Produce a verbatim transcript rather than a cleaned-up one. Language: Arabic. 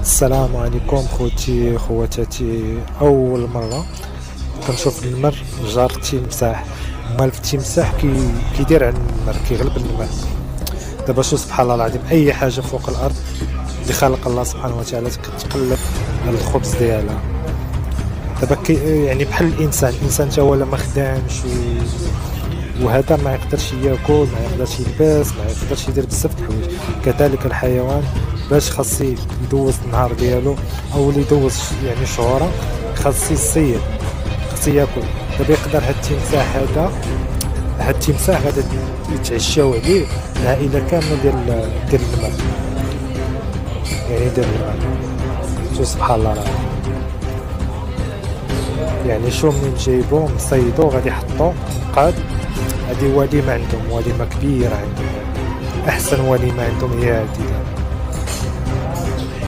السلام عليكم خوتي خواتاتي. اول مره كنشوف النمر جار التمساح. مال في التمساح كي كيدير على النمر، كيغلب النمر. دابا شو سبحان الله العظيم، اي حاجه فوق الارض اللي خلق الله سبحانه وتعالى كتقلب على الخبز ديالها. دابا كي يعني بحال الانسان الانسان تا هو ما خدامش و... وهذا ما يقدرش ياكل، ما يقدرش يلبس، ما يقدرش يدير بزاف د الحوايج. كذلك الحيوان باش خاص يدوز النهار ديالو او يدوز يعني شهوره، خاص يصيد، خاص ياكل. دابا يقدر هاد التمساح هذا هاد التمساح غادي يتعشاو عليه العائله كامله ديال ديال النمر، يعني ديال النمر. شو سبحان الله العظيم، يعني شو منين جايبو مصيدو غادي يحطو قاد. هادي وليمه عندهم، وليمه كبيره عندهم، احسن وليمه عندهم هي هادي.